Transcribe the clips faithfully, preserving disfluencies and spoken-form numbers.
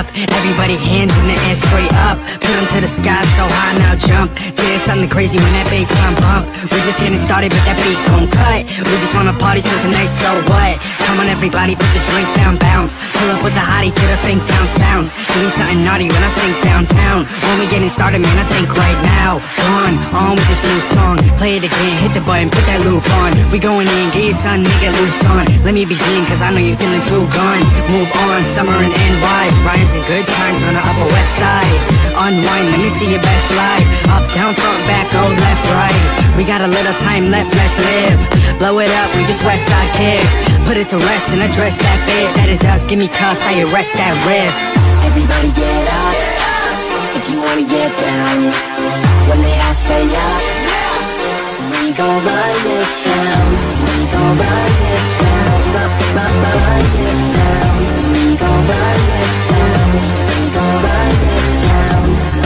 Everybody hands in the air straight up. Put them to the sky so high, now jump. Yeah, something crazy when that bass line bump. We just getting started but that beat gon' cut. We just wanna party so tonight, so what? Come on everybody, put the drink down, bounce. Pull up with the hottie, get a think down sounds. Give me something naughty when I sink downtown. When we getting started, man, I think right now. On, on with this new song. Play it again, hit the button, put that loop on. We going in, get your son, nigga, loose on. Let me begin, cause I know you're feeling too gone. Move on, summer and N Y. Rhymes and good times on the Upper West Side. Unwind, let me see your best slide. Up, down, front, back, go left, right. We got a little time left, let's live. Blow it up, we just West Side kids. Put it to rest and address that biz. That is us, give me cuss, I arrest that rib. Everybody get up, if you wanna get down. When they all say up, we gon' run this town. We gon' run this town, run, run, run this town. We gon' run this town, we gon' run this town.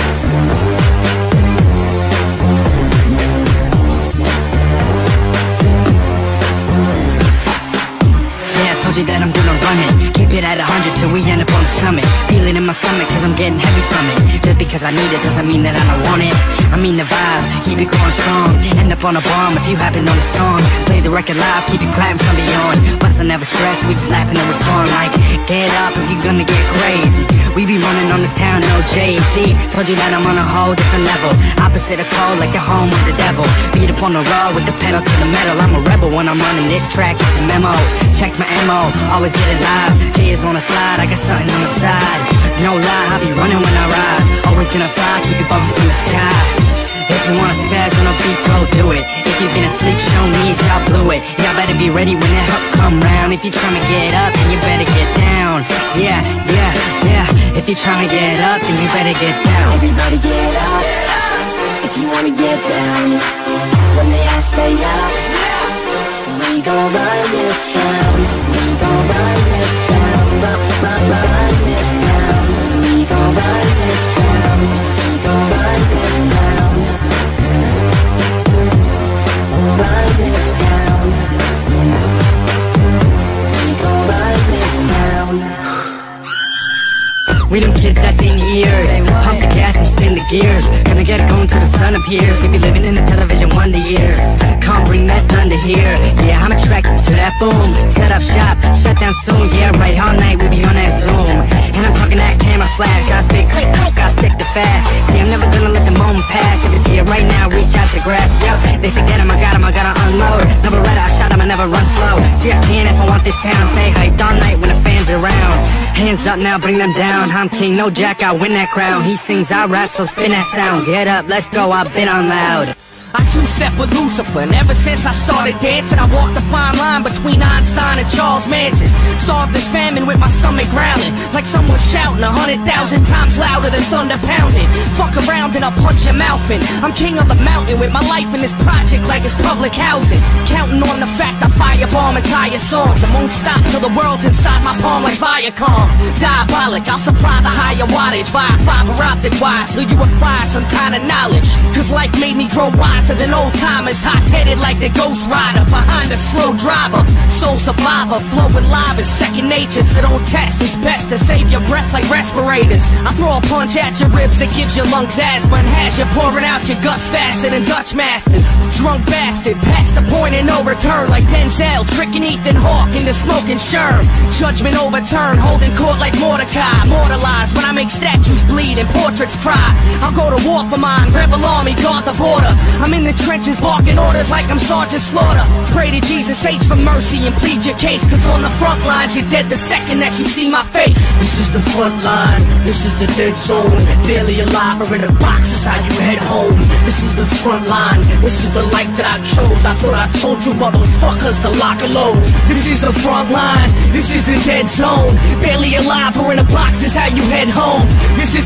Yeah, I told you that I'm gonna run it. Keep it at a hundred till we end up on the summit. Feel it in my stomach cause I'm getting heavy from it. Just because I need it doesn't mean that I don't want it. I mean the vibe, keep it going strong. End up on a bomb if you happen on the song. Play the record live, keep it clapping from beyond. Plus I never stress, we just laughing and respond like, get up if you're gonna get crazy. We be running on this town, no J C. Told you that I'm on a whole different level. Opposite of cold, like the home of the devil. Beat up on the road with the pedal to the metal. I'm a rebel when I'm running this track, get the memo. Check my M O, always get it live. J is on the slide, I got something on the side. No lie, I be running when I rise. Always gonna fly, keep it bumping from the sky. If you wanna spaz on a beat, go do it. If you've been asleep, show me y'all blew it. Y'all better be ready when that hook come round. If you're tryna get up, then you better get down. Yeah, yeah, yeah. If you're tryna get up, then you better get down. Everybody get up, if you wanna get down. When they all say up, we gon' run this town. We gon' run this town, run, run, run this town. We gon' run this town. We gon' run this town. Run this town. We gon' run this town. We them kids that's in years. Pump the gas and spin the gears. Gonna get going till the sun appears. We be living in the television wonder years. Come bring that thunder here. Yeah, I'm attracted to that boom. Set up shop, shut down soon. Yeah, right, all night we be on that Zoom. And I'm talking that camera flash. I spit click, click, I stick to fast. See, I'm never gonna let the moment pass. If it's here right now, reach out to grasp. Yo, they say get him, I got him, I gotta unload. Never read, I shot him, I never run slow. See, I can if I want this town. Stay hyped all night when the fans around. Hands up now, bring them down. I'm king, no jack, I win that crown. He sings, I rap, so spin that sound. Get up, let's go, I've been on loud. I two-step with Lucifer, and ever since I started dancing, I walked the fine line between Einstein and Charles Manson. Starved this famine with my stomach growling, like someone shouting a hundred thousand times louder than thunder pounding. Fuck around and I'll punch your mouth in. I'm king of the mountain with my life in this project like it's public housing. Counting on the fact I firebomb entire songs. I won't stop till the world's inside my palm like Viacom. Diabolic, I'll supply the higher wattage via fiber optic wire till you acquire some kind of knowledge. Cause life made me grow wise. Than old timers, hot-headed like the Ghost Rider behind a slow driver. Soul survivor, flowing live is second nature, so don't test. It's best to save your breath like respirators. I throw a punch at your ribs that gives your lungs asthma and has you pouring out your guts faster than Dutch masters. Drunk bastard, past the point of no return like Denzel, tricking Ethan Hawke into smoking Sherm. Judgment overturned, holding court like Mordecai. Immortalized when I make statues bleed and portraits cry. I'll go to war for mine, rebel army, guard the border. I'm in the trenches barking orders like I'm Sergeant Slaughter. Pray to Jesus H for mercy and plead your case, cause on the front lines you're dead the second that you see my face. This is the front line, this is the dead zone. Barely alive or in a box is how you head home. This is the front line, this is the life that I chose. I thought I told you motherfuckers to lock and load. This is the front line, this is the dead zone. Barely alive or in a box is how you head home. This is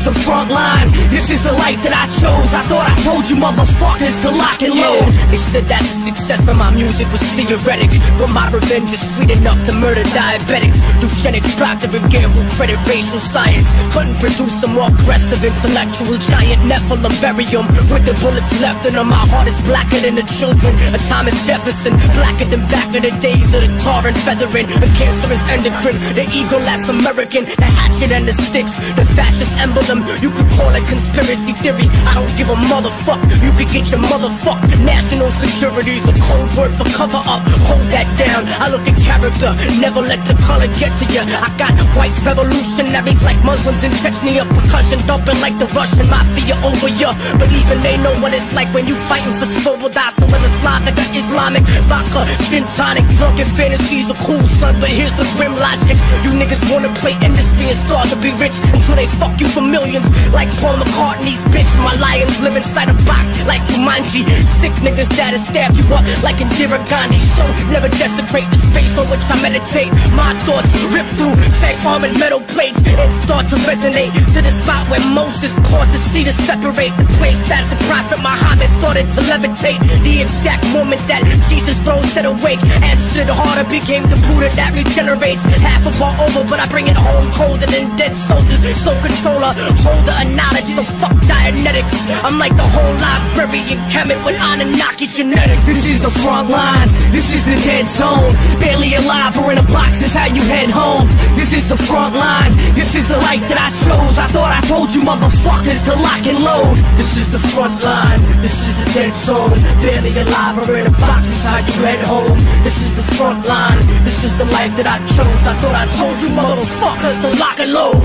the front line, this is the life that I chose. I thought I told you motherfuckers to lock and load. They said that the success of my music was theoretic, but my revenge is sweet enough to murder diabetics. Eugenics, Procter and Gamble, credit racial science couldn't produce a more aggressive intellectual giant. Nephilim, bury 'em with the bullets left in 'em. My heart is blacker than the children of Thomas Jefferson, blacker than back in the days of the tar and feathering. The cancerous endocrine, the eagle last American, the hatchet and the sticks, the fascist emblem. You could call it conspiracy theory, I don't give a motherfuck. You could get your motherfuck. National security's a code word for cover up. Hold that down, I look at character, never let the color get to you. I got white revolutionaries like Muslims in Chechnya, percussion dumping like the Russian mafia over ya. But even they know what it's like when you fighting for Svoboda. So whether Slavic or Islamic, vodka, gin tonic, drunken fantasies are cool, son. But here's the grim logic: you niggas wanna play industry and start to be rich until they fuck you for millions. Like Paul McCartney's bitch, my lions live inside a box like Jumanji. Sick niggas that'll stab you up like Indira Gandhi. So never desecrate the space on which I meditate. My thoughts rip through tech armored metal plates and start to resonate to the spot where Moses caused the sea to separate. The place that the prophet Muhammad started to levitate. The exact moment that Jesus rose set awake, answered harder, became the Buddha that regenerates. Half a bar over, but I bring it home colder than dead soldiers. So controller, holder of knowledge, so fuck Dianetics. I'm like the whole library in Kemet with Anunnaki genetics. This is the front line, this is the dead zone. Barely alive or in a box is how you head home. This is the front line, this is the life that I chose. I thought I told you motherfuckers to lock and load. This is the front line, this is the dead zone. Barely alive or in a box is how you head home. This is the front line, this is the life that I chose. I thought I told you motherfuckers to lock and load.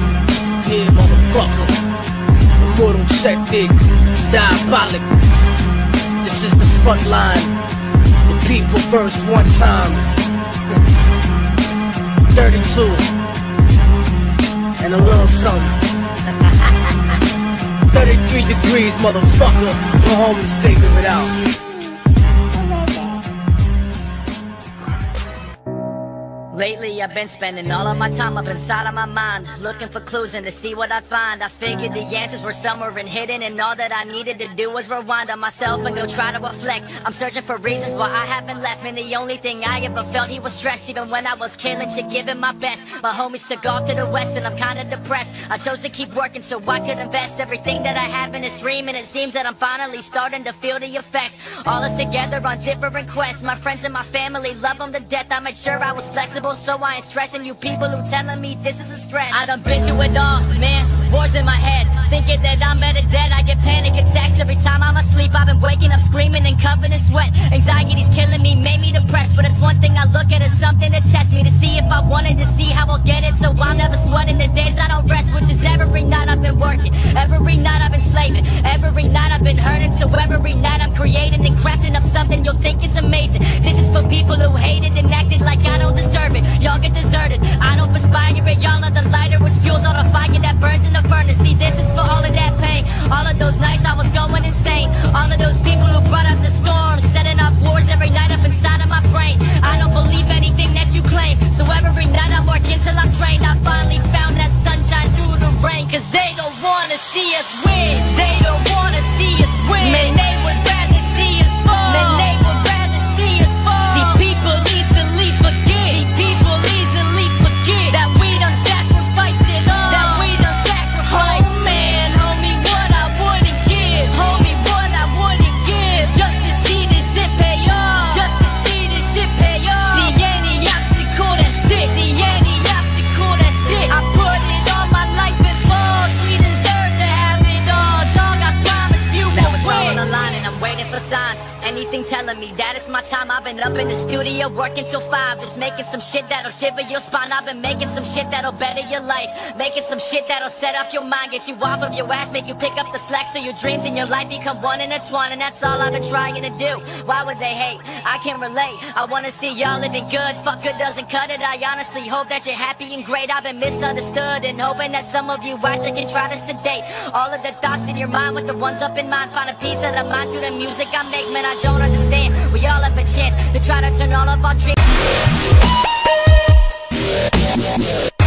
Yeah, motherfucker, immortal technique, diabolic. This is the front line, the people verse one time. thirty-two and a little something. thirty-three degrees, motherfucker. Go home and figure it out. Lately I've been spending all of my time up inside of my mind, looking for clues and to see what I'd find. I figured the answers were somewhere and hidden, and all that I needed to do was rewind on myself and go try to reflect. I'm searching for reasons why I haven't left, and the only thing I ever felt he was stressed. Even when I was killing shit, giving my best, my homies took off to the west and I'm kinda depressed. I chose to keep working so I could invest everything that I have in this dream, and it seems that I'm finally starting to feel the effects. All us together on different quests, my friends and my family love them to death. I made sure I was flexible so I ain't stressing you people who telling me this is a stretch. I done been through it all, man, wars in my head, thinking that I'm better dead. I get panic attacks every time I'm asleep. I've been waking up screaming and covered in sweat. Anxiety's killing me, made me depressed, but it's one thing I look at as something to test me, to see if I wanted to see how I'll get it. So I'm never sweating the days I don't rest, which is every night I've been working, every night I've been slaving, every night I've been hurting. So every night I'm creating and crafting up something you'll think is amazing. This is for people who hated and acted like I don't deserve it. Y'all get deserted, I don't perspire it. Y'all are the lighter which fuels all the fire that burns in the furnace. See, this is for all of that pain, all of those nights I was going insane, all of those people who brought up the storm, setting off wars every night up inside of my brain. I don't believe anything that you claim, so every night I'm working till I'm drained. I finally found that sunshine through the rain, cause they don't wanna see us win, they don't wanna see us win. Man, they would rather see us fall, man, they would rather see us fall. See, people easily forget, see, people easily forget that we done sacrificed it all, that we done sacrificed. Oh man, homie, what I wouldn't give, homie, what I wouldn't give, just to see this shit pay off, just to see this shit pay off. See any obstacle, that's it, see any obstacle, that's it. I put it on my life and falls, we deserve to have it all, dog, I promise you we'll win. On the line and I'm waiting for signs, anything telling me that it's my time. I've been up in the studio working till five, just making some shit that'll shiver your spine. I've been making some shit that'll better your life, making some shit that'll set off your mind, get you off of your ass, make you pick up the slack, so your dreams and your life become one and intertwined. And that's all I've been trying to do. Why would they hate? I can't relate. I wanna see y'all living good, fuck good doesn't cut it. I honestly hope that you're happy and great. I've been misunderstood and hoping that some of you out there can try to sedate all of the thoughts in your mind with the ones up in mind. Find a piece of the mind through the music I make, man, I don't understand. We all have a chance to try to turn all of our dreams.